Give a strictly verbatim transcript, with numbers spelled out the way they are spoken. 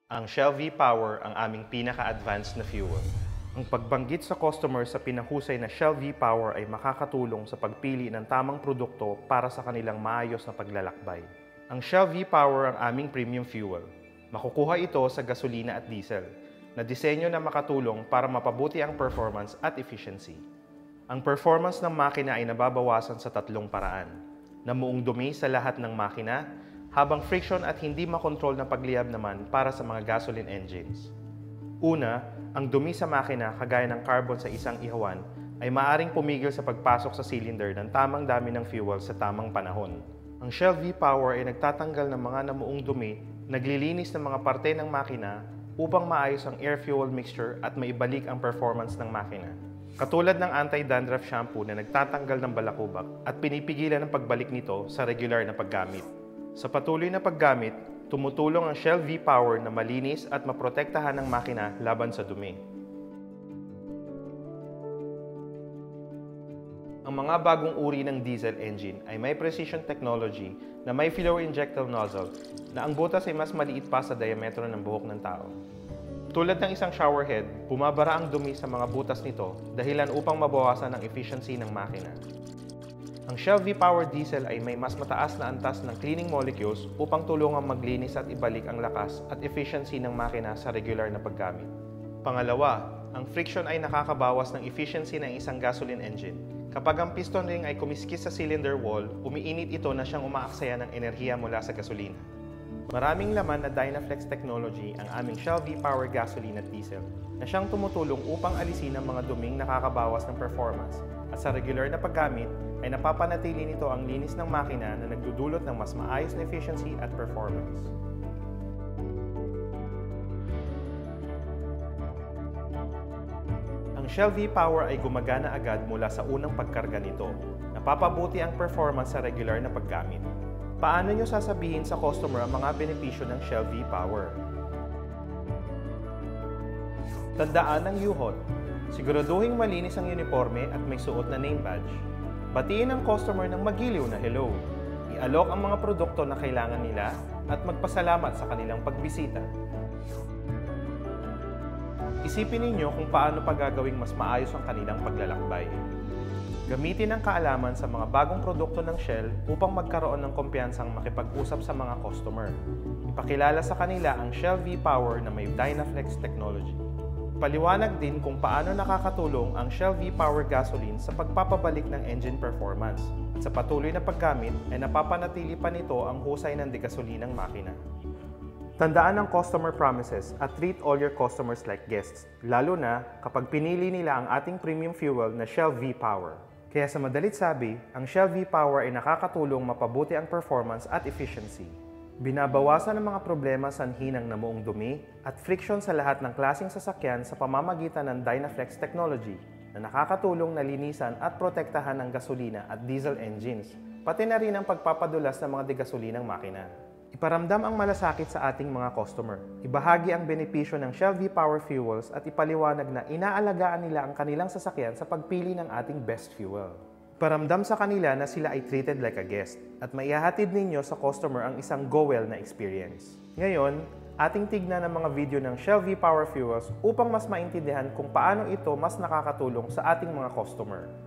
Ang Shell V-Power ang aming pinaka-advanced na fuel. Ang pagbanggit sa customer sa pinahusay na Shell V-Power ay makakatulong sa pagpili ng tamang produkto para sa kanilang maayos na paglalakbay. Ang Shell V-Power ang aming premium fuel. Makukuha ito sa gasolina at diesel, na disenyo na makatulong para mapabuti ang performance at efficiency. Ang performance ng makina ay nababawasan sa tatlong paraan: namuong dumi sa lahat ng makina, habang friction at hindi makontrol na pagliyab naman para sa mga gasoline engines. Una, ang dumi sa makina kagaya ng carbon sa isang ihawan ay maaring pumigil sa pagpasok sa cylinder ng tamang dami ng fuel sa tamang panahon. Ang Shell V-Power ay nagtatanggal ng mga namuong dumi, naglilinis ng mga parte ng makina upang maayos ang air-fuel mixture at maibalik ang performance ng makina. Katulad ng anti-dandruff shampoo na nagtatanggal ng balakubak at pinipigilan ang pagbalik nito sa regular na paggamit. Sa patuloy na paggamit, tumutulong ang Shell V-Power na malinis at maprotektahan ang makina laban sa dumi. Ang mga bagong uri ng diesel engine ay may precision technology na may fuel injector nozzle na ang butas ay mas maliit pa sa diametro ng buhok ng tao. Tulad ng isang shower head, bumabara ang dumi sa mga butas nito dahilan upang mabawasan ang efficiency ng makina. Ang Shell V-Power diesel ay may mas mataas na antas ng cleaning molecules upang tulungang maglinis at ibalik ang lakas at efficiency ng makina sa regular na paggamit. Pangalawa, ang friction ay nakakabawas ng efficiency ng isang gasoline engine. Kapag ang piston ring ay kumiskis sa cylinder wall, umiinit ito na siyang umaaksaya ng enerhiya mula sa gasolina. Maraming laman na Dynaflex technology ang aming Shell V-Power gasoline at diesel na siyang tumutulong upang alisin ang mga duming nakakabawas ng performance at sa regular na paggamit ay napapanatili nito ang linis ng makina na nagdudulot ng mas maayos na efficiency at performance. Ang Shell V-Power ay gumagana agad mula sa unang pagkarga nito. Napapabuti ang performance sa regular na paggamit. Paano nyo sasabihin sa customer ang mga benepisyo ng Shell V-Power? Tandaan ang U-H O T. Siguraduhin malinis ang uniforme at may suot na name badge. Batiin ang customer ng magiliw na hello. I-alok ang mga produkto na kailangan nila at magpasalamat sa kanilang pagbisita. Isipin ninyo kung paano pa gagawing mas maayos ang kanilang paglalakbay. Gamitin ang kaalaman sa mga bagong produkto ng Shell upang magkaroon ng kumpiyansang makipag-usap sa mga customer. Ipakilala sa kanila ang Shell V-Power na may Dynaflex technology. Paliwanag din kung paano nakakatulong ang Shell V-Power gasoline sa pagpapabalik ng engine performance at sa patuloy na paggamit ay napapanatili pa nito ang husay ng degasolinang makina. Tandaan ang customer promises at treat all your customers like guests, lalo na kapag pinili nila ang ating premium fuel na Shell V-Power. Kaya sa madalit sabi, ang Shell V-Power ay nakakatulong mapabuti ang performance at efficiency. Binabawasan ang mga problema sanhi ng namuong dumi at friction sa lahat ng klaseng sasakyan sa pamamagitan ng Dynaflex technology na nakakatulong na linisan at protektahan ang gasolina at diesel engines, pati na rin ang pagpapadulas ng mga degasolinang makina. Iparamdam ang malasakit sa ating mga customer. Ibahagi ang benepisyo ng Shell V-Power fuels at ipaliwanag na inaalagaan nila ang kanilang sasakyan sa pagpili ng ating best fuel. Iparamdam sa kanila na sila ay treated like a guest at maihahatid ninyo sa customer ang isang go-well na experience. Ngayon, ating tignan ang mga video ng Shell V-Power fuels upang mas maintindihan kung paano ito mas nakakatulong sa ating mga customer.